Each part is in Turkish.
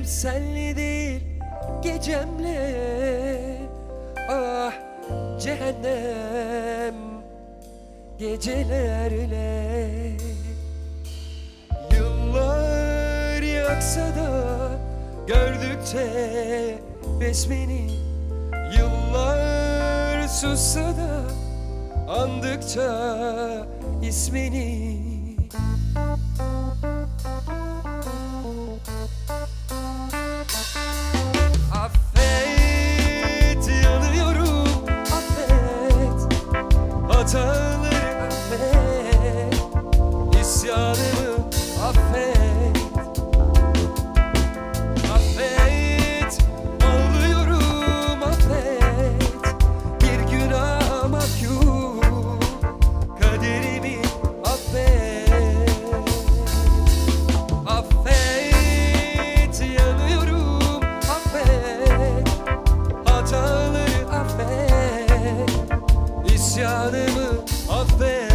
senle değil gecemle. Ah cehennem gecelerle. Yıllar yaksa da gördükçe resmini, yıllar sussa da andıkça ismini. Affet, yanıyorum, affet, hataları affet, isyanımı affet. Affet, ağlıyorum, affet, bir günah mahkum, kaderimi affet. Affet, yanıyorum, affet, hataları affet, isyanımı affet.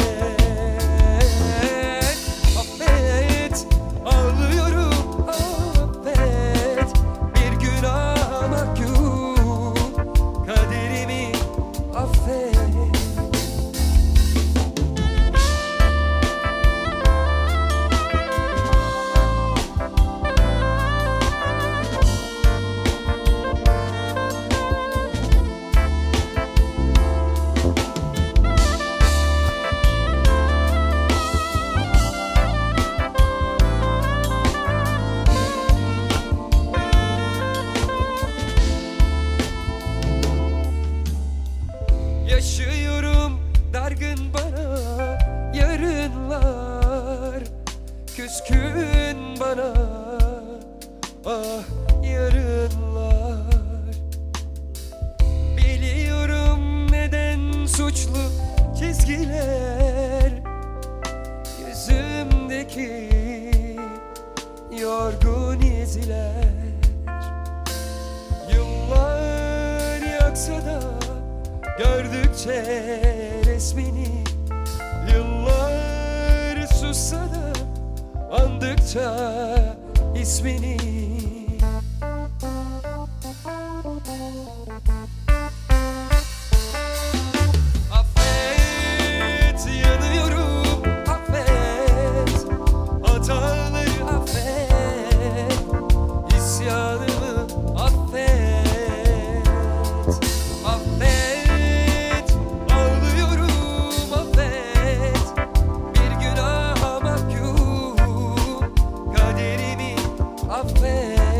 Affet, ağlıyorum, affet, bir günah mahkum, kaderimi affet. Yaşıyorum dargın bana yarınlar, küskün bana ah yarınlar. Biliyorum neden suçlu çizgiler, yüzümdeki yorgun izler. Yıllar yaksa da gördükçe resmini, yıllar sussa da andıkça ismini. Affet, yanıyorum, affet, hataları affet, isyanımı affet. Affet, ağlıyorum, affet, bir günah mahkum, kaderimi affet.